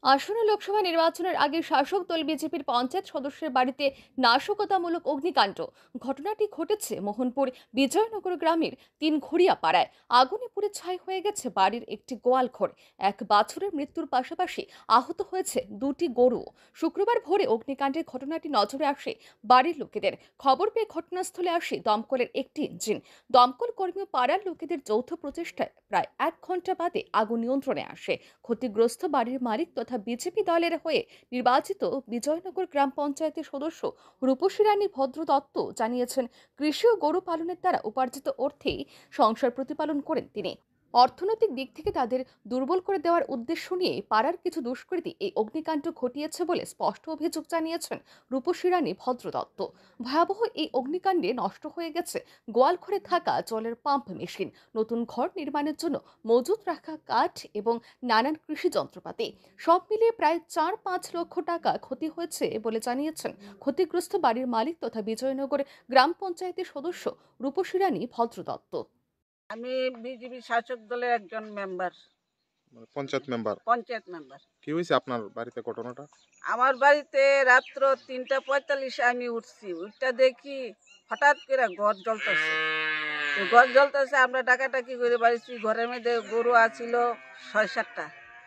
আসন্ন লোকসভা নির্বাচনের আগে শাসক দল বিজেপির পঞ্চায়েত সদস্যের বাড়িতে নাশকতামূলক অগ্নিকাণ্ড। ঘটনাটি ঘটেছে মোহনপুর বিজয়নগর গ্রামের তিনঘড়িয়া পাড়ায়। আগুনে পুড়ে ছাই হয়ে গেছে বাড়ির একটি গোয়াল ঘর। এক বাছুরের মৃত্যুর পাশাপাশি আহত হয়েছে দুটি গরু। শুক্রবার ভোরে অগ্নিকাণ্ডের ঘটনাটি নজরে আসে বাড়ির লোকেদের। খবর পেয়ে ঘটনাস্থলে আসে দমকলের একটি ইঞ্জিন। দমকল কর্মী ও পাড়ার লোকেদের যৌথ প্রচেষ্টায় প্রায় 1 ঘন্টা বাদে আগুন নিয়ন্ত্রণে আসে। ক্ষতিগ্রস্ত বাড়ির মালিক তথা বিজেপি দলের হয়ে নির্বাচিত বিজয়নগর গ্রাম পঞ্চায়েতের সদস্য রূপসী রানী ভদ্র দত্ত জানিয়েছেন, কৃষি ও গরু পালনের দ্বারা উপার্জিত অর্থেই সংসার প্রতিপালন করেন তিনি। অর্থনৈতিক দিক থেকে তাদের দুর্বল করে দেওয়ার উদ্দেশ্য নিয়ে পাড়ার কিছু দুষ্কৃতী এই অগ্নিকাণ্ড ঘটিয়েছে বলে স্পষ্ট অভিযোগ জানিয়েছেন রূপসী রানী ভদ্র দত্ত। ভয়াবহ এই অগ্নিকাণ্ডে নষ্ট হয়ে গেছে গোয়ালঘরে থাকা জলের পাম্প মেশিন, নতুন ঘর নির্মাণের জন্য মজুত রাখা কাঠ এবং নানান কৃষি যন্ত্রপাতি। সব মিলিয়ে প্রায় 4-5 লক্ষ টাকা ক্ষতি হয়েছে বলে জানিয়েছেন ক্ষতিগ্রস্ত বাড়ির মালিক তথা বিজয়নগর গ্রাম পঞ্চায়েতের সদস্য রূপসী রানী ভদ্র দত্ত। আমি বিজেপি শাসক দলের একজন মেম্বার, পঞ্চায়েত মেম্বার। কি হয়েছে আপনার বাড়িতে ঘটনাটা? আমার বাড়িতে রাত্র 3:45 আমি উঠছি, উঠটা দেখি হঠাৎ করে ঘর জ্বলতেছে। ঘর জ্বলতেছে, আমরা ডাকাটাকি করে বাড়িছি। ঘরের মধ্যে গরু আছিল 6-7টা।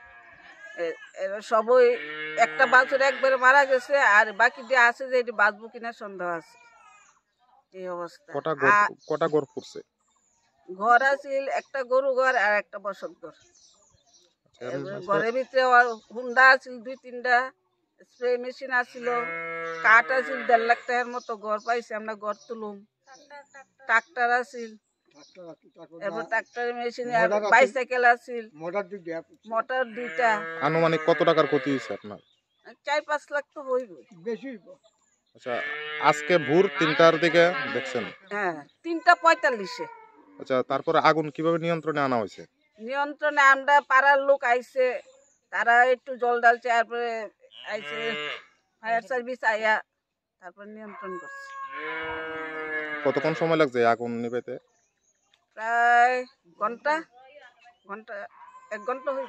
সবই একটা বাছুর একবারে মারা গেছে, আর বাকি যে আছে যে এটি বাঁচবো কিনা সন্দেহ আছে। এই অবস্থা। কটা ঘর পড়ছে? ঘর আছিল একটা গরু ঘর আর একটা বসত ঘর। ঘরের ভিতরে হুন্ডা আছিল 2-3টা, স্প্রে মেশিন আছিল, কাঠ আছিল 1.5 লাখ টাকার মতো। ঘর পাইছি আমরা, ঘর তুলুম। ট্রাক্টর আছিল, এরপর ট্রাক্টর মেশিন, বাইসাইকেল আছিল, মোটর 2টা। আনুমানিক কত টাকার ক্ষতি হয়েছে আপনার? 4-5 লাখ তো হইব, বেশি। আচ্ছা, আজকে ভোর 3টার দিকে দেখছেন? হ্যাঁ, 3:45-এ। আচ্ছা, তারপরে আগুন কিভাবে নিয়ন্ত্রণে আনা হয়েছে? নিয়ন্ত্রণে আমরা পাড়ার লোক আইছে, তারা একটু জল ডালছে, তারপরে আইছে ফায়ার সার্ভিস আইয়া তারপর নিয়ন্ত্রণ করছে। কতক্ষণ সময় লাগছে আগুন নিভাইতে? প্রায় ঘন্টা 1 ঘন্টা হইব।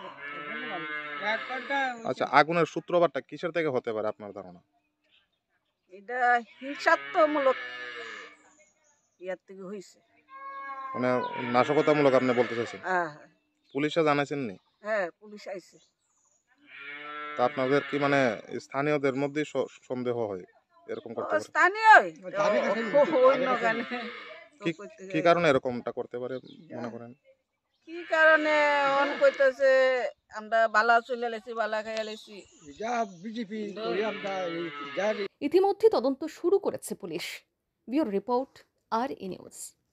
আচ্ছা, আগুনের সূত্রপাতটা কিসের থেকে হতে পারে আপনার ধারণা? এটা হিংসাত্মমূলক ইয়ার থেকে হয়েছে, মানে নাশকতামূলক আপনি বলতে চাইছেন? হ্যাঁ। পুলিশে জানাইছেন নি? হ্যাঁ, পুলিশ আইছে। তা আপনাদের কি মানে স্থানীয়দের মধ্যে সন্দেহ হয় এরকম করতে পারে? স্থানীয় কি কারণে এরকমটা করতে পারে মনে করেন? কি কারণে অন কইতেছে আমরা বালা চলে লেছি, বালা খাইয়া লেছি। ইতিমধ্যে তদন্ত শুরু করেছে পুলিশ। ব্যুরো রিপোর্ট, আর নিউজ।